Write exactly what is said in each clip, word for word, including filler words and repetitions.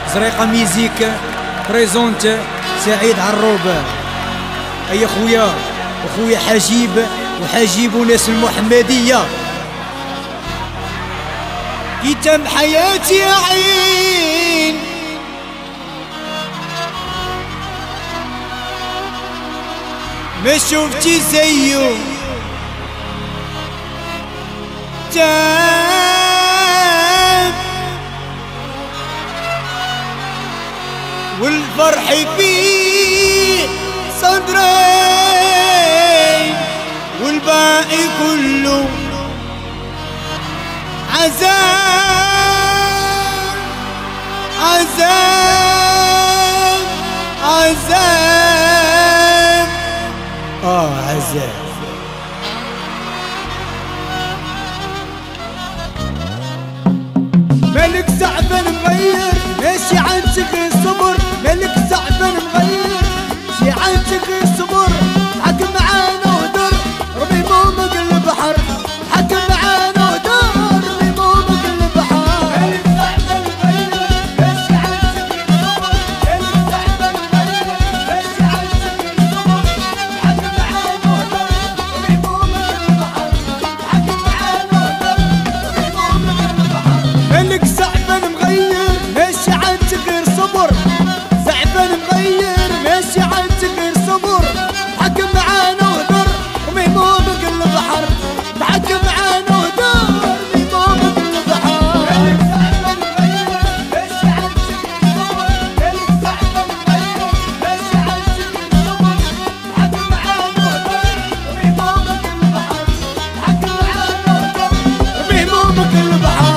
زريقة ميزيك بريزونت سعيد عروب. اي خويا وخويا حجيب وحجيب وناس المحمدية. كتاب حياتي يا عين ما شفتي زيه تاب والفرح فيه صدري والباقي كله عذاب عذاب عذاب اه عذاب. مالك زعفان مغير ماشي عندك غير صبر. مالك زعفان مغير ماشي عندك غير صبر. حكم معانا ودر ربي مومك البحر. حكم معانا ودر ربي مومك البحر. مالك زعفان مغير ماشي عندك غير صبر. مالك زعفان مغير ماشي عندك غير صبر. حكم معانا ودر ربي مومك البحر. حكم معانا ودر ربي مومك البحر. مالك زعفان مغير ماشي عندك غير صبر. زعفان مغير ماشي عندك غير صبر. حكم معانا ودر ومهمومك البحر. تحكم معانا ودر ومهمومك البحر. مالك زعفان مغير ماشي عندك غير صبر. مالك زعفان مغير ماشي عندك غير صبر. تحكم معانا ودر ومهمومك البحر. تحكم معانا ودر ومهمومك البحر.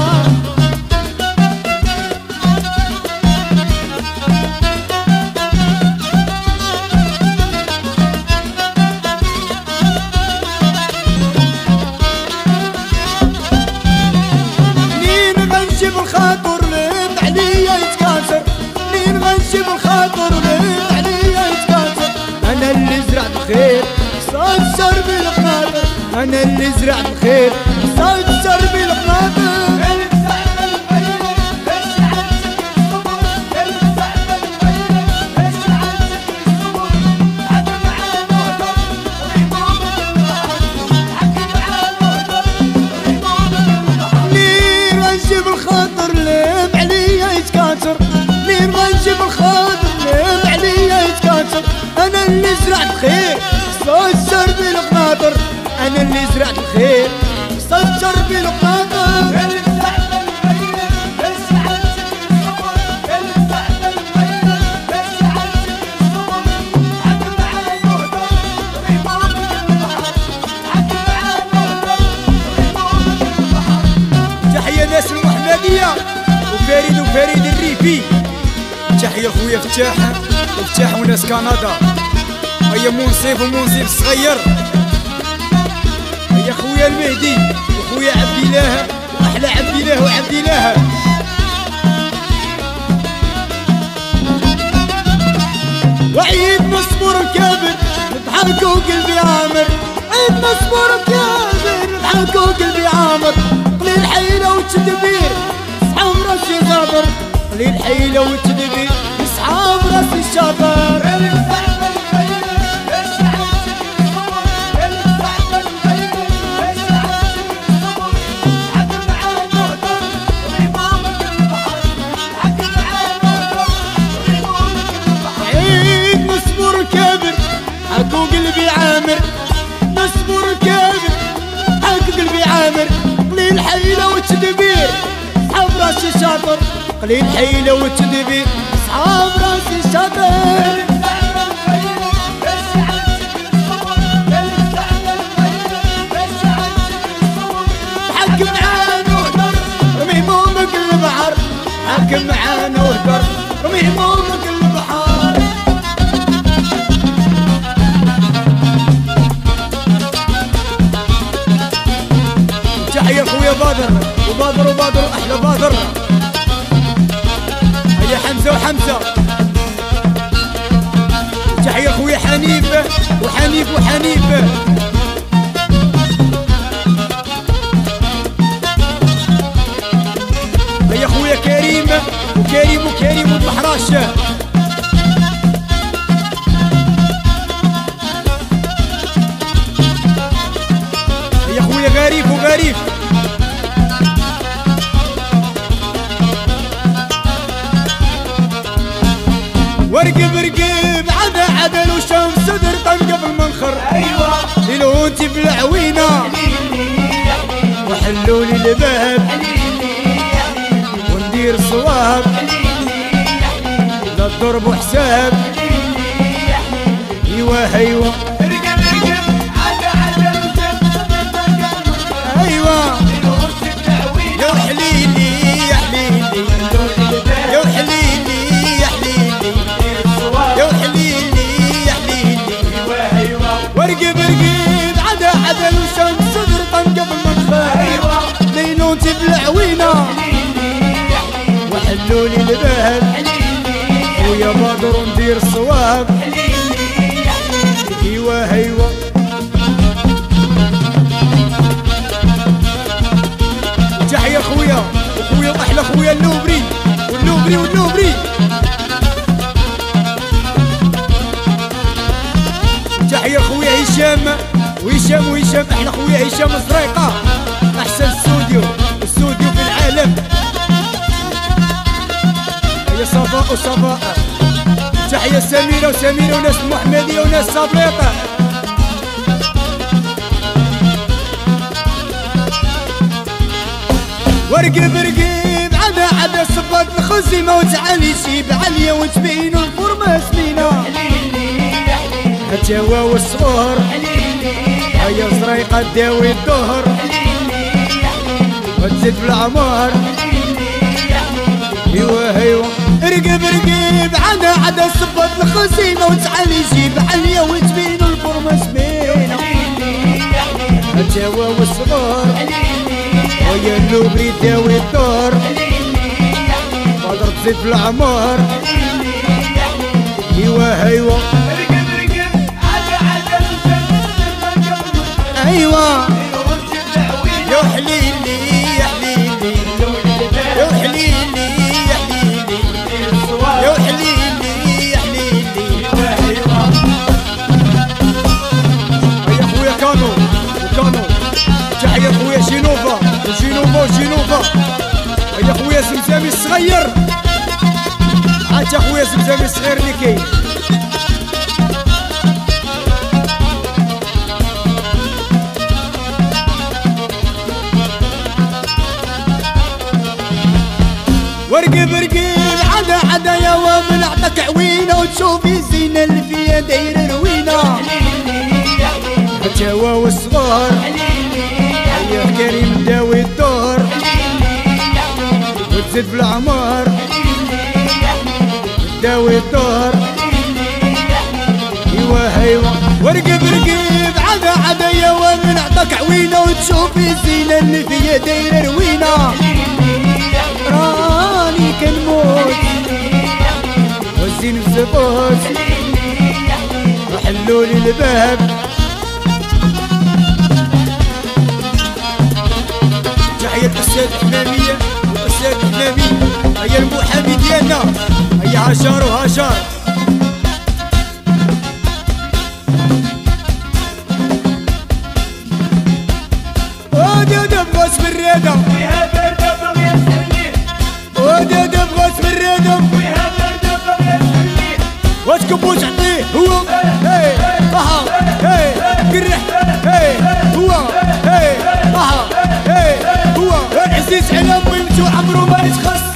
بالخاطر لين عليا يتكاثر. لين غنجيب الخاطر لين عليا يتكاثر. انا اللي زرعت الخير صاد سر بالقناطر. انا اللي زرعت الخير صاد سر بالقناطر. مالك زعفان مغير ماشي عندك غير صبر. مالك زعفان مغير ماشي عندك غير صبر. حكم معانا ودر ومهمومك البحر. حكم معانا ودر ومهمومك البحر. لين غنجيب الخاطر لين عليا يتكاثر. لين غنجيب الخاطر لين عليا يتكاثر. انا اللي زرعت الخير صاد سر بالقناطر. انا اللي زرعت الخير صاد سر بالقناطر. مالك زعفان مغير ماشي عندك غير صبر. مالك زعفان مغير ماشي عندك غير صبر. حكم معانا ودر ومهمومك البحر. حكم معانا ودر ومهمومك البحر. تحية ناس المحمدية وفريد وفريد الريفي. تحية خويا فتاح وفتاح وناس كندا. هيا منصف ومنصف صغير. هيا خويا المهدي وخويا عبد الله واحلى عبد الله وعبد الله. وعيد نصبر كابر نضحك وقلبي عامر. عيد نصبر كابر نضحك وقلبي عامر. قليل حيلة وتدبير صحاب راسي غابر. قليل حيلة وتدبير صحاب راسي شابر. مالك زعفان مغير ماشي عندك غير صبر. مالك زعفان مغير ماشي عندك غير صبر. حكم معانا ودر ومهمومك البحر. حكم معانا ودر ومهمومك البحر. عيد نصبر كابر حكو قلبي عامر. نصبر كابر حكو قلبي عامر. قليل حيلة وتدبير صحاب راسي شاطر. قليل حيلة وتدبير صحاب راسي شاطر. مالك زعفان مغير ماشي عندك غير صبر. مالك زعفان مغير ماشي عندك غير صبر. حكم معانا ودر ومهمومك البحر. حكم معانا ودر ومهمومك البحر. تحية خويا بادر وبادر وبادر احلى بادر. هيا حمزة وحمزة. تحية خويا حنيف وحنيف وحنيف. هيا خويا كريم وكريم وكريم والمحراش. يا خويا غريب وغريب. ورقب رقب عدا عدل وشمس صدر طنقب المنخر. ايوه ليلونتي في العوينه وحلولي الباب وندير صواب لا تضرب وحساب. ايوه ايوه رقب رقب عدا عدل وشمس صدر طنقب المنخر. ايوه ليلونتي في العوينه يا حليلي يا حليلي يا حليلي يا حليلي يا حليلي يا حليلي. ورقب رقب عدا عدل وشمس صدر طنقب المنخر. ايوه ليلونتي في العوينه وحلولي الباب ويا بدر ندير صواب. ايوه ايوه تحية خويا خويا واحلى خويا اللوبري واللوبري واللوبري. تحية خويا هشام وهشام وهشام احلى خويا هشام الزريقة احسن استوديو استوديو في العالم. يا صفاء وصفاء. تحية سميرة وسميرة وناس محمدية وناس صبليطة. ورقب رقب عدا عدا صباط الخزيمة وتعالي يجيب عليا وتبين الفورمة سمينة. حتى هو والصغار هيا زريقة داوي الظهر وتزيد في العمار. ايوه ايوه رقب رقب عدا عدا صباط الخزيمة وتعالي يجيب عليا وتبين الفورمة سمينة. حتى هو والصغار ويا اللوبري داوي الدار قادر تزيد في العمار. ايوه ايوه رقب رقب عدا عدل وشمس صدر طنقب المنخر. ايوه ليلونتي في العوينه يا حليلي يا حليلي يا حليلي يا حليلي يا حليلي يا حليلي. هيا خويا كانو وكانو. تحية خويا جينوفا وجينوفا وجينوفا. هيا خويا زمزامي الصغير عاد خويا زمزامي الصغير اللي كاين. ورقب رقب عدا عدا يا وابل عطاك عوينة وتشوفي الزينة اللي فيها دايرة روينة. حتى هو والصغار هيا كريم داوي الدار وتزيد في العمار داوي الدار. ايوه ايوه ورقب رقب عدا عدا يا وابل عطاك عوينة وتشوفي الزينة اللي فيها دايرة روينة. راني كنموت والزين في الزبوط وحلولي الباب. تحية الأستاذ حمامية والأستاذ حمامي. هيا المحامي ديالنا هيا هشار وهشار. ودي دبغوس بالريدة فيها بردة بغي اسليه. ودي دبغوس بالريدة فيها بردة بغي اسليه. وتكبوش عطيه هو هي طه هي قرح هي هو هي طه هي هو العزيز على مهمته عمرو ما يتخص.